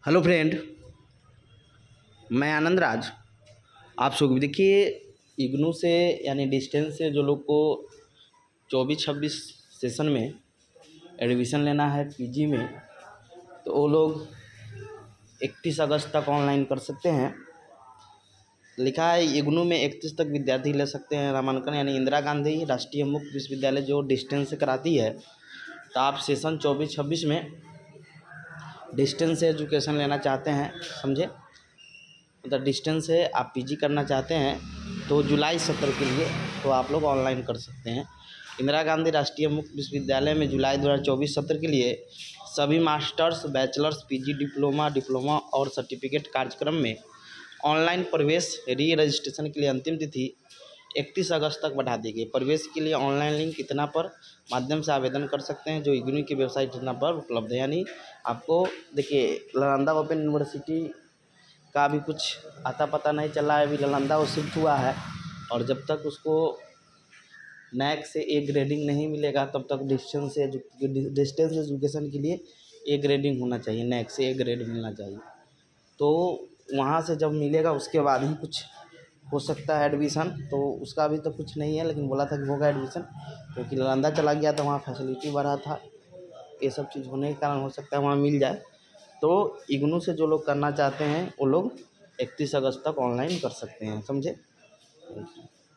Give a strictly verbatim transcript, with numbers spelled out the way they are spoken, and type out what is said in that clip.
Hello friend, मैं आनंद राज। आप सब देखिए, इग्नू से यानी डिस्टेंस से जो लोग को चौबीस छब्बीस सेशन में एडमिशन लेना है पीजी में, तो वो लोग इकतीस अगस्त तक ऑनलाइन कर सकते हैं। लिखा है इग्नू में इकतीस तक विद्यार्थी ले सकते हैं नामांकन, यानी इंदिरा गांधी राष्ट्रीय मुक्त विश्वविद्यालय जो डिस्टेंस से कराती है। तो आप सेशन चौबीस छब्बीस में डिस्टेंस से एजुकेशन लेना चाहते हैं, समझे, मतलब डिस्टेंस से आप पीजी करना चाहते हैं तो जुलाई सत्र के लिए तो आप लोग ऑनलाइन कर सकते हैं। इंदिरा गांधी राष्ट्रीय मुक्त विश्वविद्यालय में जुलाई दो हज़ार चौबीस सत्र के लिए सभी masters, bachelors, PG, diploma diploma और सर्टिफिकेट कार्यक्रम में ऑनलाइन प्रवेश री रजिस्ट्रेशन के लिए अंतिम तिथि इकतीस अगस्त तक बढ़ा दी गई। प्रवेश के लिए ऑनलाइन लिंक इतना पर माध्यम से आवेदन कर सकते हैं जो इग्नू की वेबसाइट इतना पर उपलब्ध है। यानी आपको देखिए, नालंदा ओपन यूनिवर्सिटी का भी कुछ आता पता नहीं चला है। अभी नालंदा वो शिफ्ट हुआ है और जब तक उसको नैक से ए ग्रेडिंग नहीं मिलेगा तब तक डिस्टेंस से डिस्टेंस एजुकेशन के लिए ए ग्रेडिंग होना चाहिए, नैक से ए ग्रेड मिलना चाहिए। तो वहाँ से जब मिलेगा उसके बाद ही कुछ हो सकता है एडमिशन। तो उसका अभी तो कुछ नहीं है, लेकिन बोला था कि होगा एडमिशन, क्योंकि नालंदा चला गया था, वहाँ फैसिलिटी बढ़ा था। ये सब चीज़ होने के कारण हो सकता है वहाँ मिल जाए। तो इग्नू से जो लोग करना चाहते हैं वो लोग इकतीस अगस्त तक ऑनलाइन कर सकते हैं, समझे।